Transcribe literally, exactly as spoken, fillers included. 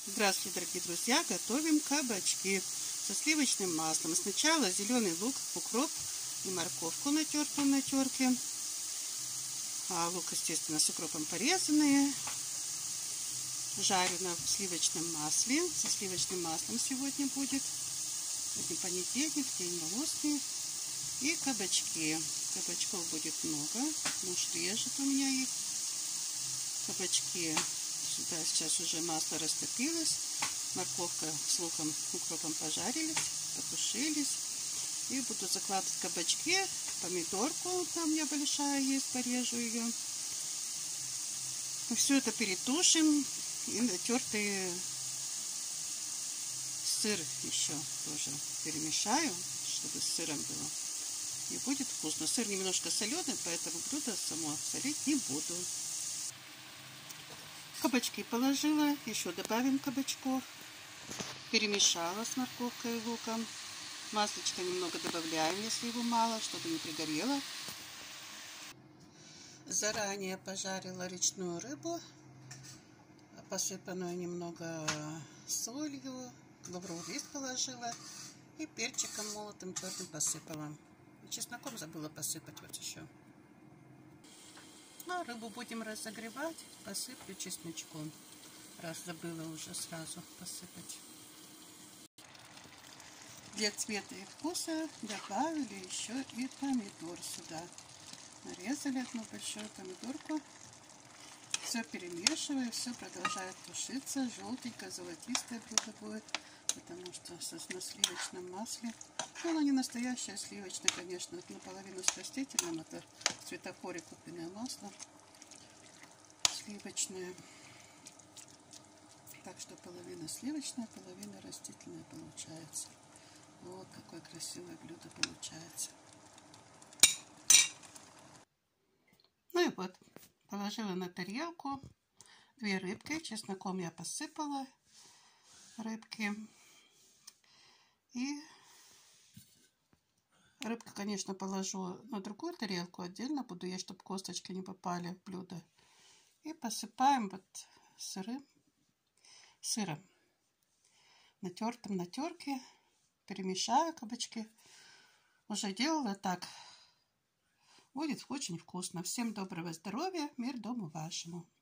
Здравствуйте, дорогие друзья! Готовим кабачки со сливочным маслом. Сначала зеленый лук, укроп и морковку натертую на терке. А лук, естественно, с укропом порезанные. Жарю на сливочном масле. Со сливочным маслом сегодня будет. Сегодня понедельник, день волосный. И кабачки. Кабачков будет много. Муж режет у меня их. Кабачки. Сюда сейчас уже масло растопилось. Морковка с луком, укропом пожарились, потушились. И буду закладывать кабачки, помидорку, там у меня большая есть, порежу ее. И все это перетушим. И натертый сыр еще тоже перемешаю, чтобы с сыром было. И будет вкусно. Сыр немножко соленый, поэтому блюдо само солить не буду. Кабачки положила, еще добавим кабачков. Перемешала с морковкой и луком. Маслечко немного добавляем, если его мало, чтобы не пригорело. Заранее пожарила речную рыбу, посыпанную немного солью, лавровый лист положила и перчиком молотым черным посыпала. И чесноком забыла посыпать вот еще. А рыбу будем разогревать, посыплю чесночком, раз забыла уже сразу посыпать. Для цвета и вкуса добавили еще и помидор сюда. Нарезали одну большую помидорку. Все перемешиваю, все продолжает тушиться. Желтенькое, золотистое блюдо будет, потому что на сливочном масле. Ну, оно не настоящее сливочное, конечно, наполовину с растительным. Это в цветофоре купленное масло сливочное. Так что половина сливочная, половина растительная получается. Вот какое красивое блюдо получается. Ну и вот, положила на тарелку две рыбки. Чесноком я посыпала рыбки. И рыбку, конечно, положу на другую тарелку. Отдельно буду есть, чтобы косточки не попали в блюдо. И посыпаем вот сырым, сыром. Натертым на терке. Перемешаю кабачки. Уже делала так. Будет очень вкусно. Всем доброго здоровья. Мир дому вашему.